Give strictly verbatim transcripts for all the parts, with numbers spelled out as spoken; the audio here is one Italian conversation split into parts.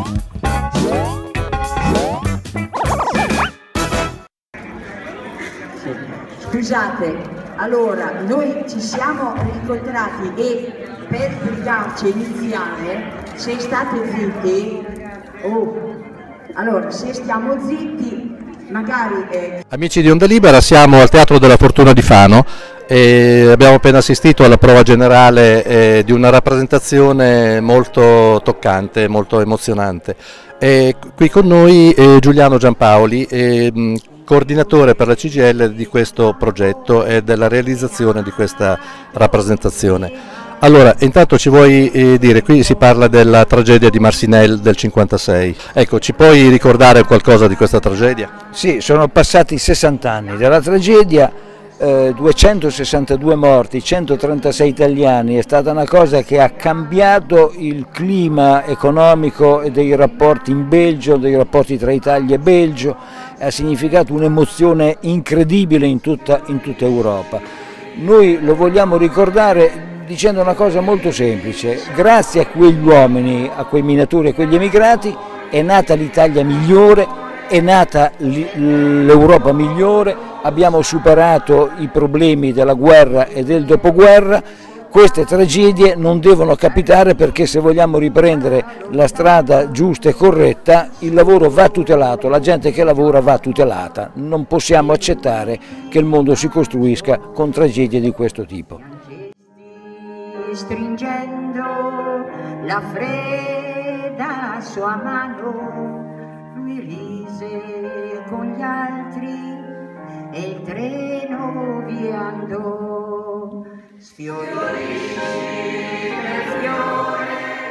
Scusate, allora noi ci siamo incontrati e per spiegarci e iniziare, se state zitti, oh, allora se stiamo zitti magari... Eh... Amici di Onda Libera, siamo al Teatro della Fortuna di Fano e abbiamo appena assistito alla prova generale eh, di una rappresentazione molto toccante, molto emozionante. E qui con noi è Giuliano Giampaoli, e, mh, coordinatore per la C G I L di questo progetto e della realizzazione di questa rappresentazione. Allora, intanto ci vuoi eh, dire, qui si parla della tragedia di Marcinelle del cinquantasei, ecco, ci puoi ricordare qualcosa di questa tragedia? Sì, sono passati sessanta anni dalla tragedia, eh, duecentosessantadue morti, centotrentasei italiani, è stata una cosa che ha cambiato il clima economico e dei rapporti in Belgio, dei rapporti tra Italia e Belgio, ha significato un'emozione incredibile in tutta, in tutta Europa. Noi lo vogliamo ricordare dicendo una cosa molto semplice: grazie a quegli uomini, a quei minatori, a quegli emigrati è nata l'Italia migliore, è nata l'Europa migliore, abbiamo superato i problemi della guerra e del dopoguerra. Queste tragedie non devono capitare, perché se vogliamo riprendere la strada giusta e corretta il lavoro va tutelato, la gente che lavora va tutelata, non possiamo accettare che il mondo si costruisca con tragedie di questo tipo. Stringendo la fredda sua mano, lui rise con gli altri e il treno via andò, sfiorì il fiore.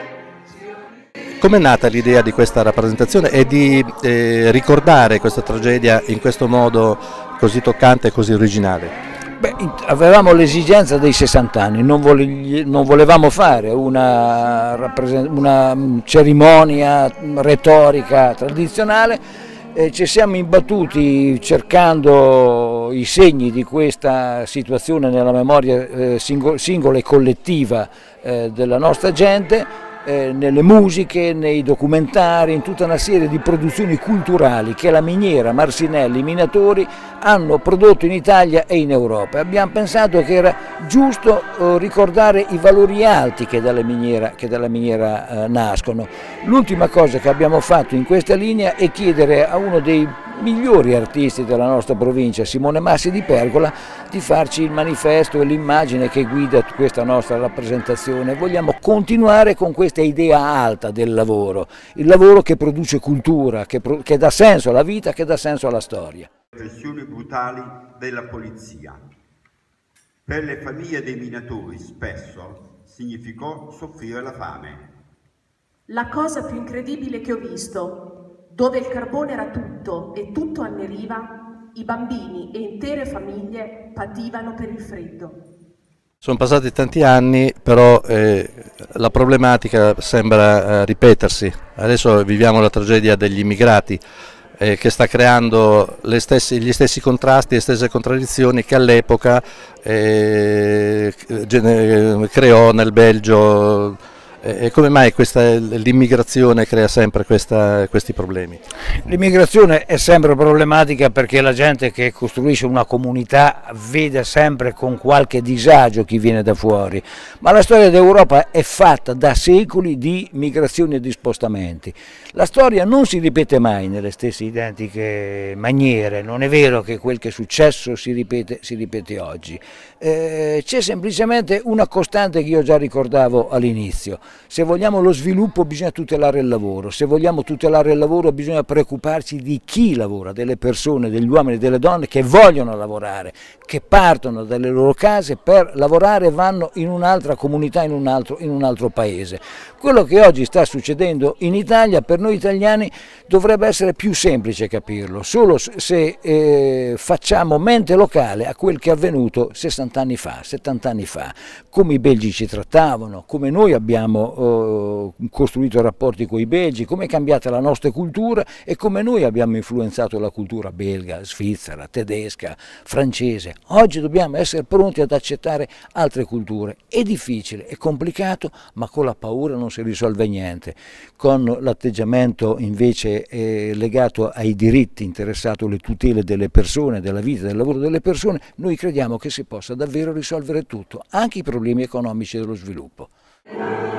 Com'è nata l'idea di questa rappresentazione e di eh, ricordare questa tragedia in questo modo così toccante e così originale? Beh, avevamo l'esigenza dei sessanta anni, non, vole, non volevamo fare una, una cerimonia retorica tradizionale, eh, ci siamo imbattuti cercando i segni di questa situazione nella memoria eh, singol, singola e collettiva eh, della nostra gente, eh, nelle musiche, nei documentari, in tutta una serie di produzioni culturali che la miniera, Marcinelle, i minatori hanno prodotto in Italia e in Europa. Abbiamo pensato che era giusto eh, ricordare i valori alti che dalla miniera, che dalla miniera eh, nascono. L'ultima cosa che abbiamo fatto in questa linea è chiedere a uno dei migliori artisti della nostra provincia, Simone Massi di Pergola, di farci il manifesto e l'immagine che guida questa nostra rappresentazione. Vogliamo continuare con questa idea alta del lavoro, il lavoro che produce cultura, che, pro che dà senso alla vita, che dà senso alla storia. Repressioni brutali della polizia. Per le famiglie dei minatori spesso significò soffrire la fame. La cosa più incredibile che ho visto, dove il carbone era tutto e tutto anneriva, i bambini e intere famiglie pativano per il freddo. Sono passati tanti anni, però eh, la problematica sembra eh, ripetersi. Adesso viviamo la tragedia degli immigrati, eh, che sta creando le stesse, gli stessi contrasti, le stesse contraddizioni che all'epoca eh, creò nel Belgio. E come mai l'immigrazione crea sempre questa, questi problemi? L'immigrazione è sempre problematica perché la gente che costruisce una comunità vede sempre con qualche disagio chi viene da fuori, ma la storia d'Europa è fatta da secoli di migrazioni e di spostamenti. La storia non si ripete mai nelle stesse identiche maniere, non è vero che quel che è successo si ripete, si ripete oggi. Eh, c'è semplicemente una costante che io già ricordavo all'inizio. Se vogliamo lo sviluppo bisogna tutelare il lavoro, se vogliamo tutelare il lavoro bisogna preoccuparci di chi lavora, delle persone, degli uomini e delle donne che vogliono lavorare, che partono dalle loro case per lavorare e vanno in un'altra comunità, in un, altro, in un altro paese. Quello che oggi sta succedendo in Italia per noi italiani dovrebbe essere più semplice capirlo, solo se eh, facciamo mente locale a quel che è avvenuto sessanta anni fa, settanta anni fa, come i belgi ci trattavano, come noi abbiamo abbiamo eh, costruito rapporti con i belgi, come è cambiata la nostra cultura e come noi abbiamo influenzato la cultura belga, svizzera, tedesca, francese. Oggi dobbiamo essere pronti ad accettare altre culture. È difficile, è complicato, ma con la paura non si risolve niente. Con l'atteggiamento invece eh, legato ai diritti, interessato alle tutele delle persone, della vita, del lavoro delle persone, noi crediamo che si possa davvero risolvere tutto, anche i problemi economici dello sviluppo.